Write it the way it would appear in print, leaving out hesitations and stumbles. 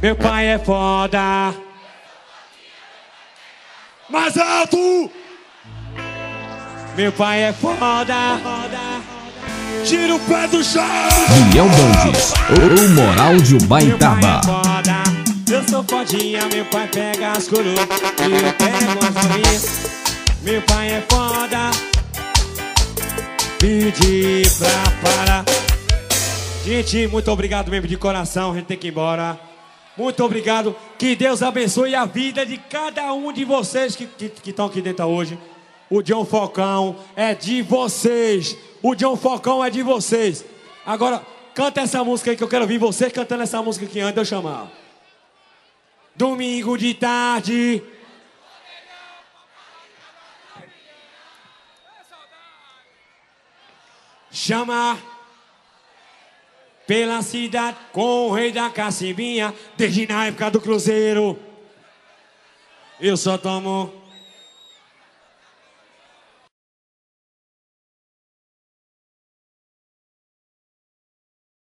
Meu pai é foda. Mais alto! Meu pai é foda. Tira o pé do chão! Biel Bandes, o moral de Ubaitaba. Eu sou fodinha, meu pai pega as coroas e eu pego as novinhas. Meu pai é foda. Pedi pra parar. Gente, muito obrigado mesmo de coração. A gente tem que ir embora. Muito obrigado. Que Deus abençoe a vida de cada um de vocês que estão aqui dentro hoje. O John Falcão é de vocês. O John Falcão é de vocês. Agora, canta essa música aí que eu quero ouvir vocês cantando essa música aqui antes de eu chamar. Domingo de tarde. Chama pela cidade com o rei da cacimbinha. Desde na época do Cruzeiro eu só tomo